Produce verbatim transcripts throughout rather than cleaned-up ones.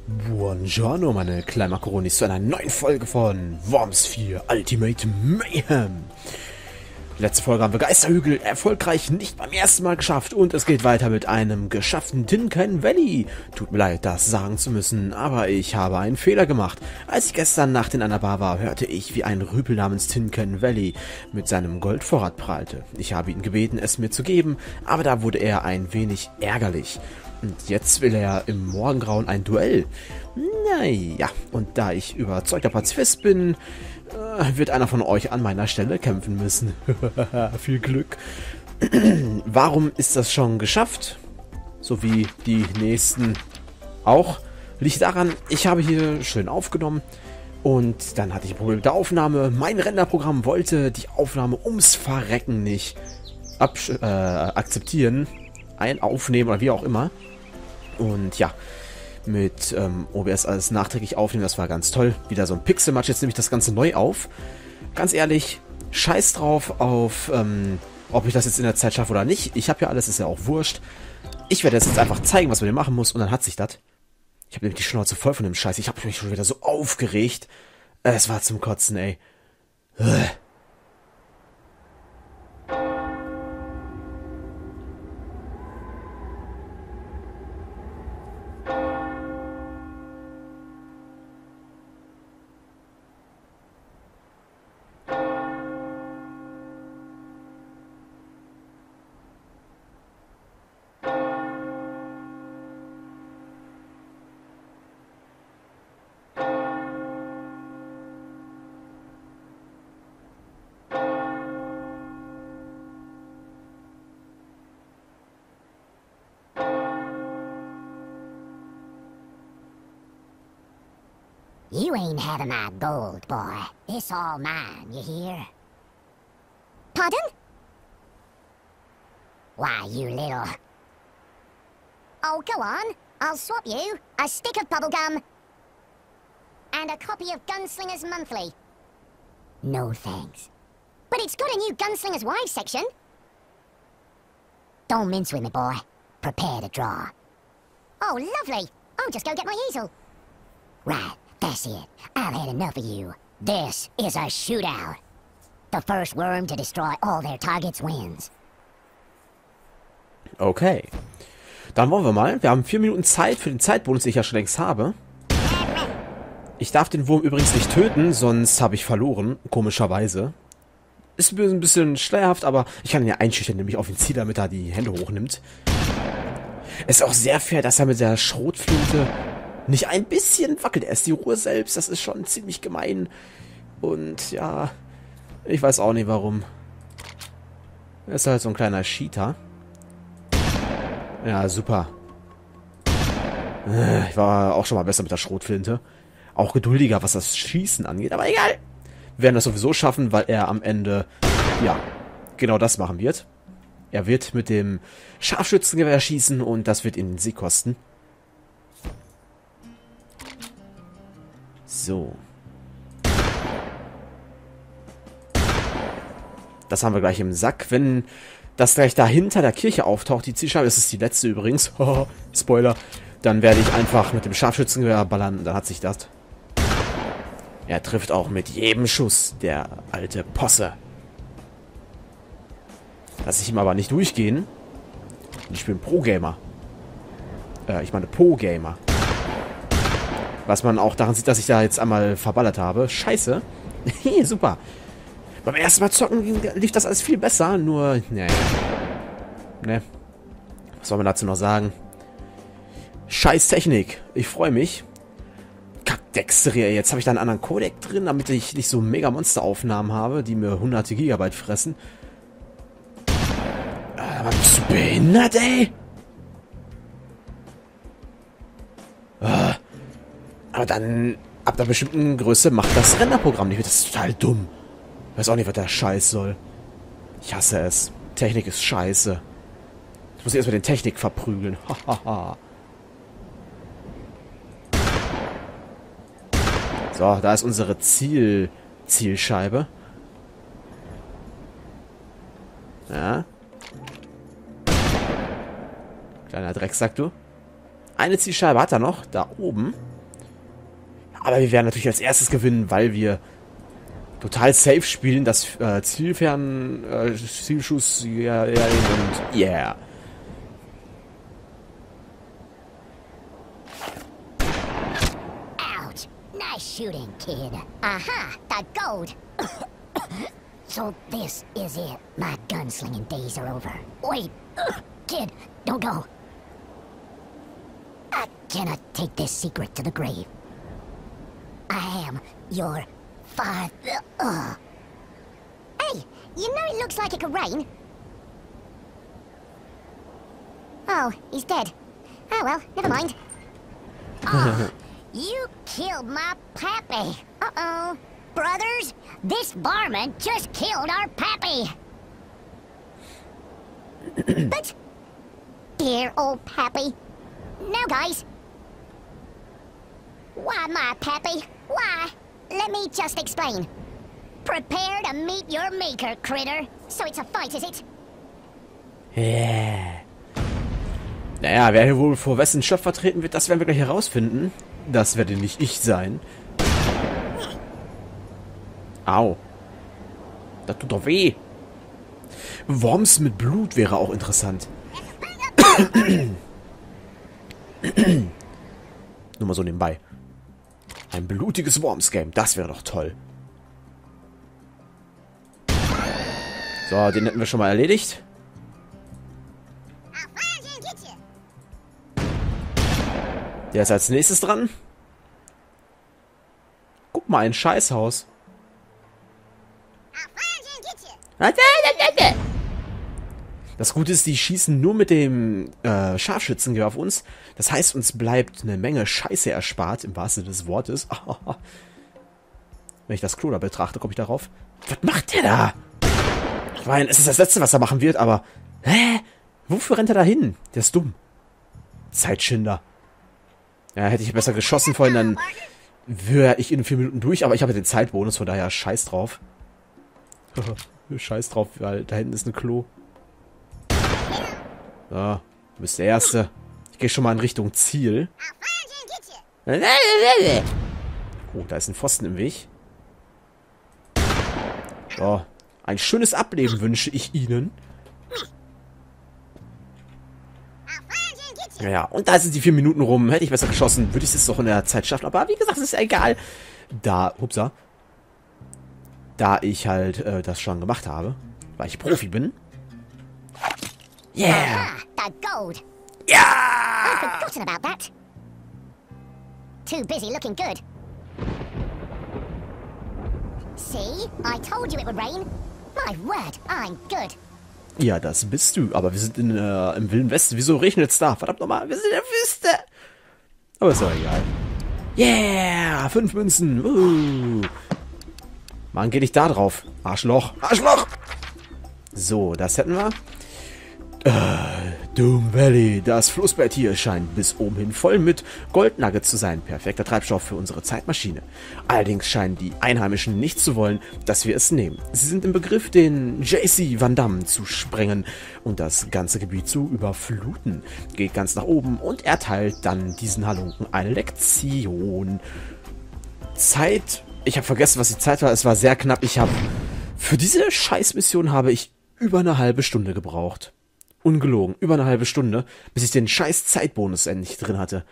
Buongiorno, meine kleinen Makaronis, zu einer neuen Folge von Worms vier Ultimate Mayhem. Letzte Folge haben wir Geisterhügel erfolgreich nicht beim ersten Mal geschafft und es geht weiter mit einem geschafften Tin Can Valley. Tut mir leid, das sagen zu müssen, aber ich habe einen Fehler gemacht. Als ich gestern Nacht in einer Bar war, hörte ich, wie ein Rüpel namens Tin Can Valley mit seinem Goldvorrat prahlte. Ich habe ihn gebeten, es mir zu geben, aber da wurde er ein wenig ärgerlich. Und jetzt will er im Morgengrauen ein Duell. Naja, und da ich überzeugter Pazifist bin, äh, wird einer von euch an meiner Stelle kämpfen müssen. Viel Glück. Warum ist das schon geschafft? So wie die nächsten auch. Liegt daran, ich habe hier schön aufgenommen. Und dann hatte ich ein Problem mit der Aufnahme. Mein Renderprogramm wollte die Aufnahme ums Verrecken nicht äh, akzeptieren. Ein Aufnehmen oder wie auch immer. Und ja, mit ähm, O B S alles nachträglich aufnehmen, das war ganz toll. Wieder so ein Pixelmatch, jetzt nehme ich das Ganze neu auf. Ganz ehrlich, scheiß drauf auf, ähm, ob ich das jetzt in der Zeit schaffe oder nicht. Ich habe ja alles, ist ja auch wurscht. Ich werde jetzt einfach zeigen, was man hier machen muss und dann hat sich das. Ich habe nämlich die Schnauze voll von dem Scheiß. Ich habe mich schon wieder so aufgeregt. Es war zum Kotzen, ey. Ugh. You ain't having my gold, boy. It's all mine, you hear? Pardon? Why, you little... Oh, go on. I'll swap you a stick of bubblegum and a copy of Gunslinger's Monthly. No thanks. But it's got a new Gunslinger's Wives section. Don't mince with me, boy. Prepare to draw. Oh, lovely. I'll just go get my easel. Right. That's it. I've had enough of you. This is a shootout. The first worm to destroy all their targets wins. Okay. Dann wollen wir mal. Wir haben vier Minuten Zeit für den Zeitbonus, den ich ja schon längst habe. Ich darf den Wurm übrigens nicht töten, sonst habe ich verloren. Komischerweise. Ist ein bisschen schleierhaft, aber ich kann ihn ja einschüchtern, nämlich auf ihn ziehen, damit er die Hände hochnimmt. Ist auch sehr fair, dass er mit der Schrotflinte nicht ein bisschen wackelt. Er ist die Ruhe selbst. Das ist schon ziemlich gemein. Und ja, ich weiß auch nicht warum. Er ist halt so ein kleiner Cheater. Ja, super. Ich war auch schon mal besser mit der Schrotflinte. Auch geduldiger, was das Schießen angeht. Aber egal. Wir werden das sowieso schaffen, weil er am Ende, ja, genau das machen wird. Er wird mit dem Scharfschützengewehr schießen und das wird ihn den Sieg kosten. So. Das haben wir gleich im Sack. Wenn das gleich da hinter der Kirche auftaucht, die Zielscheibe, das ist die letzte übrigens, Spoiler, dann werde ich einfach mit dem Scharfschützengewehr ballern, dann hat sich das. Er trifft auch mit jedem Schuss, der alte Posse. Lass ich ihm aber nicht durchgehen. Ich bin Pro-Gamer. Äh, ich meine Po-Gamer. Was man auch daran sieht, dass ich da jetzt einmal verballert habe. Scheiße. Super. Beim ersten Mal zocken lief das alles viel besser, nur... Ne. Ne. Was soll man dazu noch sagen? Scheiß Technik. Ich freue mich. Kackdexterie. Jetzt habe ich da einen anderen Codec drin, damit ich nicht so mega Monsteraufnahmen habe, die mir hunderte Gigabyte fressen. Aber bist du behindert, ey? Ah. Aber dann, ab einer bestimmten Größe macht das Renderprogramm nicht. Das ist total dumm. Ich weiß auch nicht, was der Scheiß soll. Ich hasse es. Technik ist scheiße. Ich muss erstmal den Technik verprügeln. Hahaha. So, da ist unsere Ziel Zielscheibe. Ja. Kleiner Drecksack, du. Eine Zielscheibe hat er noch. Da oben. Aber wir werden natürlich als erstes gewinnen, weil wir total safe spielen, das äh, Zielfern, äh, Zielschuss, ja, ja, und yeah. Ouch! Nice shooting, kid. Aha! That gold! So this is it. My gunslinging days are over. Wait! Kid, don't go. I cannot take this secret to the grave. I am your father. Ugh. Hey, you know it looks like it could rain. Oh, he's dead. Oh well, never mind. Oh, you killed my pappy. Uh-oh. Brothers, this barman just killed our pappy. But, dear old pappy. Now, guys. Why my pappy? Why? Let me just explain. Prepare to meet your maker, critter. So it's a fight, is it? Yeah. Naja, wer hier wohl vor wessen Schöpf vertreten wird, das werden wir gleich herausfinden. Das werde nicht ich sein. Au. Das tut doch weh. Worms mit Blut wäre auch interessant. Nur mal so nebenbei. Ein blutiges Worms-Game, das wäre doch toll. So, den hätten wir schon mal erledigt. Der ist als nächstes dran. Guck mal, ein Scheißhaus. Das Gute ist, die schießen nur mit dem äh, Scharfschützengewehr auf uns. Das heißt, uns bleibt eine Menge Scheiße erspart, im wahrsten Sinne des Wortes. Wenn ich das Klo da betrachte, komme ich darauf. Was macht der da? Ich meine, es ist das Letzte, was er machen wird, aber... Hä? Wofür rennt er da hin? Der ist dumm. Zeitschinder. Ja, hätte ich besser geschossen vorhin, dann wäre ich in vier Minuten durch, aber ich habe den Zeitbonus, von daher scheiß drauf. Scheiß drauf, weil da hinten ist ein Klo. So, du bist der Erste. Ich gehe schon mal in Richtung Ziel. Oh, da ist ein Pfosten im Weg. So, ein schönes Ableben wünsche ich Ihnen. Ja, und da sind die vier Minuten rum. Hätte ich besser geschossen, würde ich es doch in der Zeit schaffen. Aber wie gesagt, es ist ja egal. Da, upsa. Da ich halt äh, das schon gemacht habe, weil ich Profi bin. Yeah! That gold. Ja! I'd forgotten about that. Too busy looking good. See? I told you it would rain. My word, I'm good. Ja, das bist du. Aber wir sind in, äh, im Wilden Westen. Wieso regnet es da? Verdammt nochmal, wir sind in der Wüste. Aber ist doch egal. Yeah! Fünf Münzen. Uh. Mann, geh nicht da drauf. Arschloch. Arschloch! So, das hätten wir. Äh, Doom Valley. Das Flussbett hier scheint bis oben hin voll mit Goldnugget zu sein. Perfekter Treibstoff für unsere Zeitmaschine. Allerdings scheinen die Einheimischen nicht zu wollen, dass wir es nehmen. Sie sind im Begriff, den J C Van Damme zu sprengen und das ganze Gebiet zu überfluten. Geht ganz nach oben und erteilt dann diesen Halunken eine Lektion. Zeit... Ich habe vergessen, was die Zeit war. Es war sehr knapp. Ich habe... Für diese Scheißmission habe ich über eine halbe Stunde gebraucht. Ungelogen. Über eine halbe Stunde, bis ich den scheiß Zeitbonus endlich drin hatte.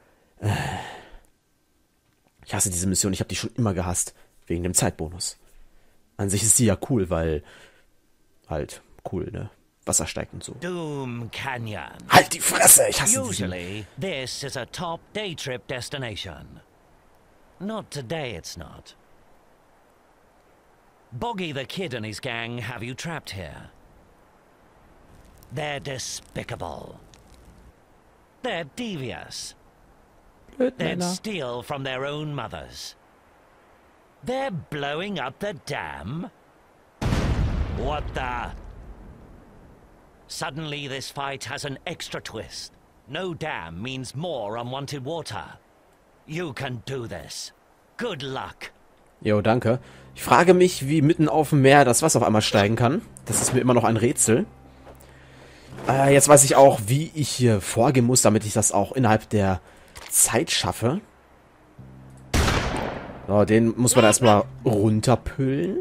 Ich hasse diese Mission. Ich habe die schon immer gehasst. Wegen dem Zeitbonus. An sich ist sie ja cool, weil... Halt, cool, ne? Wasser steigt und so. Doom Canyon. Halt die Fresse! Ich hasse Usually, this is a top day trip destination. Not today, it's not. Boggy the Kid and his gang have you trapped here. They're despicable. They're devious. They'd steal from their own mothers. They're blowing up the dam? What the... Suddenly this fight has an extra twist. No dam means more unwanted water. You can do this. Good luck. Jo, danke. Ich frage mich, wie mitten auf dem Meer das Wasser auf einmal steigen kann. Das ist mir immer noch ein Rätsel. Äh, jetzt weiß ich auch, wie ich hier vorgehen muss, damit ich das auch innerhalb der Zeit schaffe. So, den muss man erstmal runterpüllen.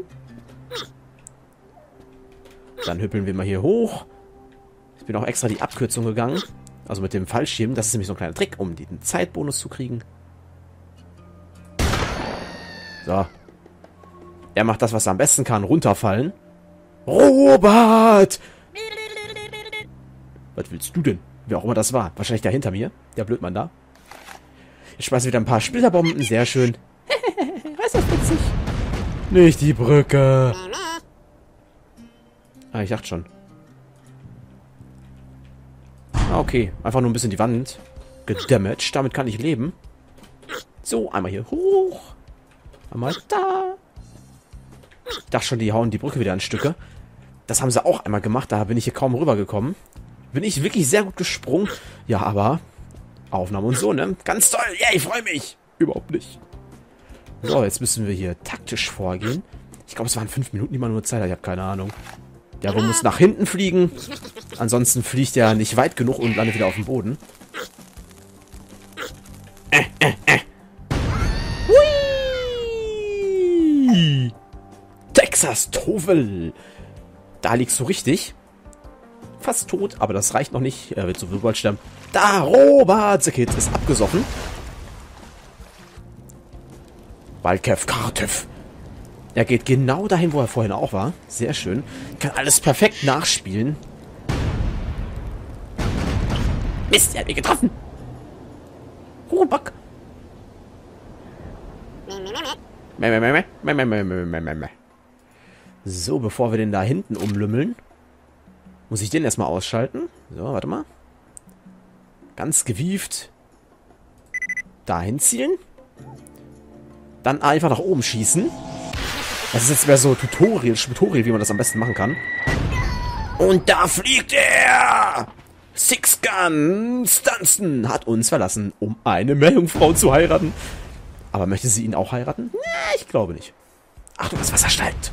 Dann hüppeln wir mal hier hoch. Ich bin auch extra die Abkürzung gegangen. Also mit dem Fallschirm. Das ist nämlich so ein kleiner Trick, um den Zeitbonus zu kriegen. So. Er macht das, was er am besten kann. Runterfallen. Robert! Was willst du denn? Wer auch immer das war. Wahrscheinlich da hinter mir. Der Blödmann da. Ich schmeiße wieder ein paar Splitterbomben. Sehr schön. Was ist das witzig? Nicht die Brücke. Ah, ich dachte schon. Ah, okay. Einfach nur ein bisschen die Wand gedamaged. Damit kann ich leben. So, einmal hier hoch. Einmal da. Ich dachte schon, die hauen die Brücke wieder in Stücke. Das haben sie auch einmal gemacht. Da bin ich hier kaum rübergekommen. Bin ich wirklich sehr gut gesprungen. Ja, aber Aufnahme und so, ne? Ganz toll. Ja, ich freue mich. Überhaupt nicht. So, jetzt müssen wir hier taktisch vorgehen. Ich glaube, es waren fünf Minuten, die man nur Zeit hat. Ich habe keine Ahnung. Der Wurm muss nach hinten fliegen. Ansonsten fliegt er nicht weit genug und landet wieder auf dem Boden. Äh, äh, äh. Hui! Texas Tovel. Da liegst du richtig. Fast tot, aber das reicht noch nicht. Er wird zu Wirbald sterben. Da, Robert! The Kid ist abgesoffen. Balkev Kartev. Er geht genau dahin, wo er vorhin auch war. Sehr schön. Kann alles perfekt nachspielen. Mist, er hat mich getroffen. Ruhback. So, bevor wir den da hinten umlümmeln, muss ich den erstmal ausschalten. So, warte mal. Ganz gewieft. Dahin zielen. Dann einfach nach oben schießen. Das ist jetzt mehr so Tutorial, Tutorial, wie man das am besten machen kann. Und da fliegt er! Six Gun Stanson hat uns verlassen, um eine Meerjungfrau zu heiraten. Aber möchte sie ihn auch heiraten? Na, ich glaube nicht. Achtung, das Wasser steigt.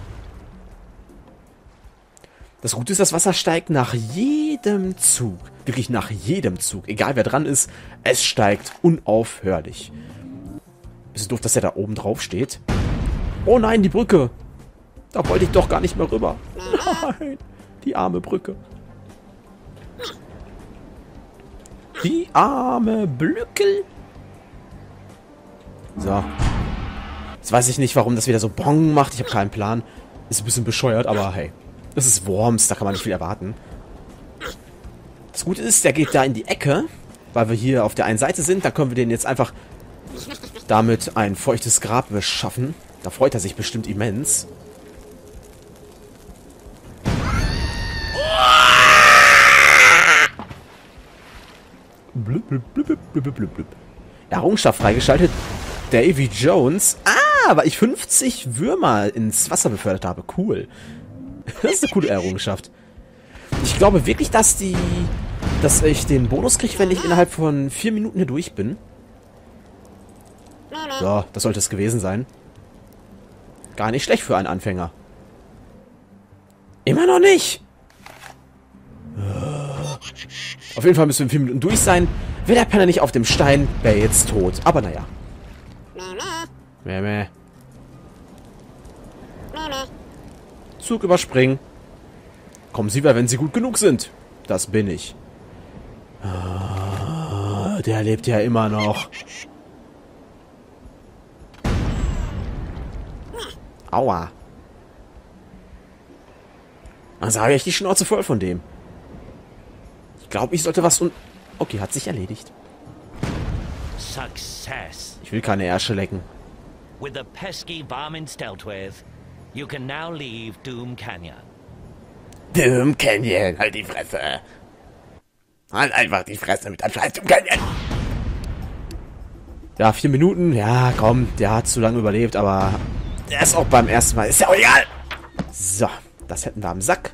Das Gute ist, das Wasser steigt nach jedem Zug. Wirklich nach jedem Zug. Egal wer dran ist, es steigt unaufhörlich. Ist doof, dass er da oben drauf steht. Oh nein, die Brücke. Da wollte ich doch gar nicht mehr rüber. Nein, die arme Brücke. Die arme Blückel. So. Jetzt weiß ich nicht, warum das wieder so Bong macht. Ich habe keinen Plan. Ist ein bisschen bescheuert, aber hey. Das ist Worms, da kann man nicht viel erwarten. Das Gute ist, der geht da in die Ecke, weil wir hier auf der einen Seite sind. Da können wir den jetzt einfach damit ein feuchtes Grab beschaffen. Da freut er sich bestimmt immens. Blub, blub, blub, blub, blub, blub. Errungenschaft freigeschaltet. Davy Jones. Ah, weil ich fünfzig Würmer ins Wasser befördert habe. Cool. Das ist eine coole Errungenschaft. Ich glaube wirklich, dass die, dass ich den Bonus kriege, wenn ich innerhalb von vier Minuten hier durch bin. So, das sollte es gewesen sein. Gar nicht schlecht für einen Anfänger. Immer noch nicht. Auf jeden Fall müssen wir in vier Minuten durch sein. Wäre der Penner nicht auf dem Stein, wäre jetzt tot. Aber naja. Mäh, mäh. Zug überspringen. Kommen Sie, wenn Sie gut genug sind. Das bin ich. Ah, der lebt ja immer noch. Aua. Also habe ich die Schnauze voll von dem. Ich glaube, ich sollte was un... Okay, hat sich erledigt. Success. Ich will keine Ärsche lecken. With the pesky varmints dealt with, you can now leave Doom Canyon. Doom Canyon, halt die Fresse. Halt einfach die Fresse mit deinem scheiß Doom Canyon. Ja, vier Minuten. Ja, komm, der hat zu lange überlebt, aber der ist auch beim ersten Mal. Ist ja auch egal. So, das hätten wir am Sack.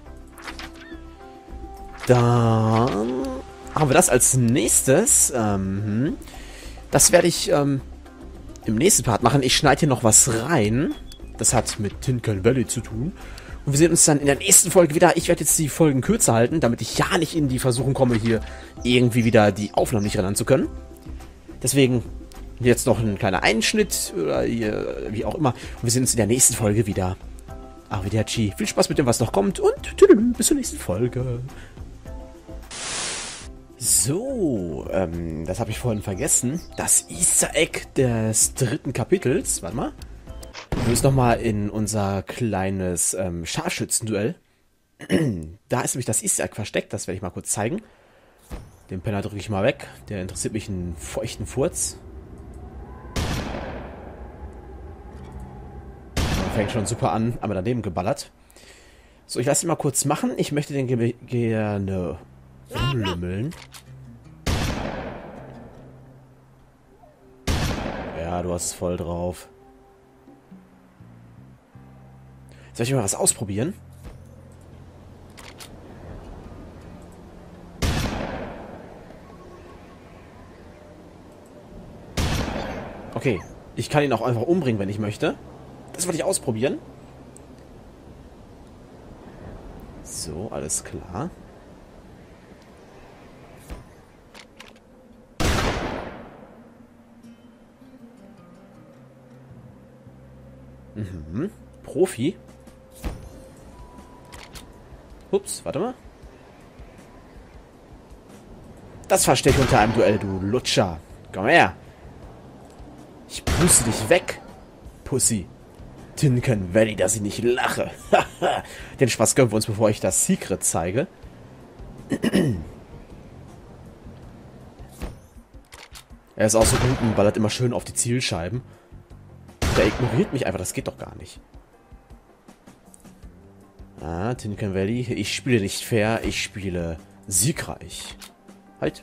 Dann haben wir das als nächstes. Ähm, das werde ich ähm, im nächsten Part machen. Ich schneide hier noch was rein. Das hat mit Tin Can Valley zu tun. Und wir sehen uns dann in der nächsten Folge wieder. Ich werde jetzt die Folgen kürzer halten, damit ich ja nicht in die Versuchung komme, hier irgendwie wieder die Aufnahmen nicht rendern zu können. Deswegen Jetzt noch ein kleiner Einschnitt oder wie auch immer. Und wir sehen uns in der nächsten Folge wieder. Arrivederci. Viel Spaß mit dem, was noch kommt. Und tüdelü, bis zur nächsten Folge. So, ähm, das habe ich vorhin vergessen. Das Easter Egg des dritten Kapitels. Warte mal. Wir müssen nochmal in unser kleines ähm, Scharfschützenduell. Da ist nämlich das Easter Egg versteckt. Das werde ich mal kurz zeigen. Den Penner drücke ich mal weg. Der interessiert mich einen feuchten Furz. Fängt schon super an, aber daneben geballert. So, ich lasse ihn mal kurz machen. Ich möchte den ge gerne rumlümmeln. Ja, du hast es voll drauf. Soll ich mal was ausprobieren? Okay, ich kann ihn auch einfach umbringen, wenn ich möchte. Das wollte ich ausprobieren. So, alles klar. Mhm. Profi. Ups, warte mal. Das versteckt unter einem Duell, du Lutscher. Komm her. Ich puste dich weg, Pussy. Tinken Valley, dass ich nicht lache. Den Spaß gönnen wir uns, bevor ich das Secret zeige. Er ist auch so gut und ballert immer schön auf die Zielscheiben. Der ignoriert mich einfach, das geht doch gar nicht. Ah, Tinken Valley, ich spiele nicht fair, ich spiele siegreich. Halt.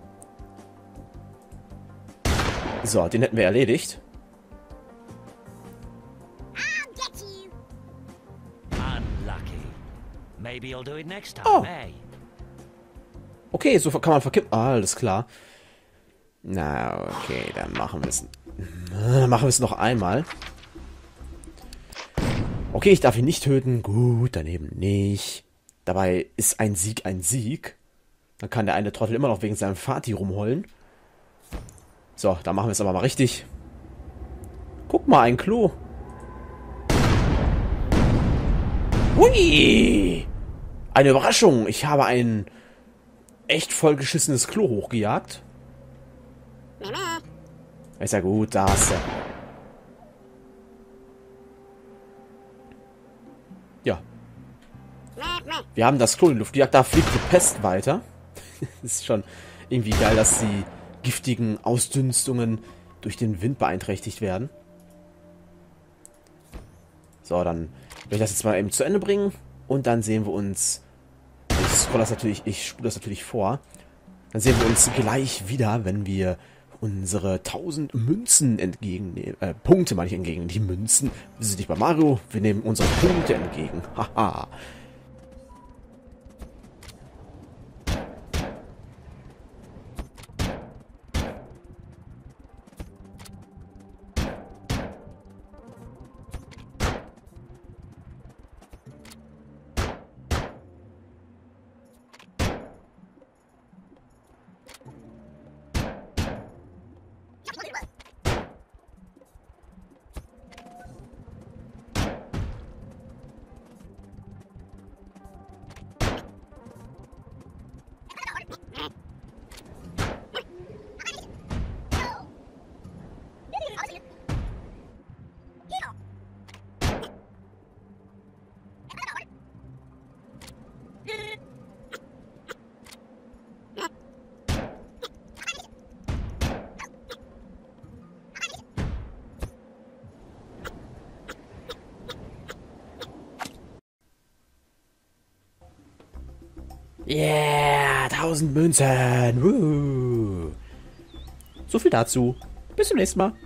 So, den hätten wir erledigt. Oh. Okay, so kann man verkippen. Ah, alles klar. Na, okay, dann machen wir es. Dann machen wir es noch einmal. Okay, ich darf ihn nicht töten. Gut, daneben nicht. Dabei ist ein Sieg ein Sieg. Dann kann der eine Trottel immer noch wegen seinem Vati rumheulen. So, dann machen wir es aber mal richtig. Guck mal, ein Klo. Hui! Eine Überraschung. Ich habe ein echt vollgeschissenes Klo hochgejagt. Ist ja gut, da hast du. Ja. Wir haben das Klo in die Luft gejagt, da fliegt die Pest weiter. Ist schon irgendwie geil, dass die giftigen Ausdünstungen durch den Wind beeinträchtigt werden. So, dann werde ich das jetzt mal eben zu Ende bringen. Und dann sehen wir uns... Ich scroll das natürlich, ich spule das natürlich vor. Dann sehen wir uns gleich wieder, wenn wir unsere tausend Münzen entgegennehmen. Äh, Punkte meine ich entgegen. Die Münzen. Wir sind nicht bei Mario. Wir nehmen unsere Punkte entgegen. Haha. Yeah, tausend Münzen. Woo. So viel dazu. Bis zum nächsten Mal.